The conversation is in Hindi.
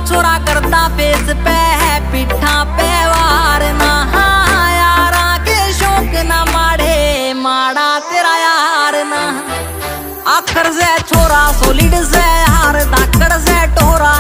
छोरा करता फेस पे है पिठा पे वार ना यारा के शौक ना माड़े माड़ा तेरा यार ना आखर से छोरा सॉलिड से हार धाकड़ से टोरा।